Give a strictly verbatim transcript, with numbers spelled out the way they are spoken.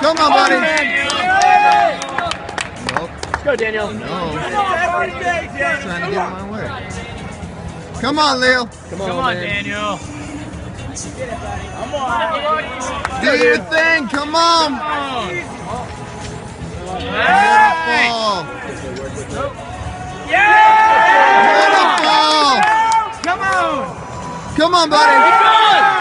Come on, buddy. Nope. Let's go, Daniel. Oh, no. Trying to get my way. Come on, Leo. Come on, Come on, man. Daniel. Come on. Do your thing. Come on. Beautiful. Yeah! Beautiful. Come on. Come on, buddy. Keep going.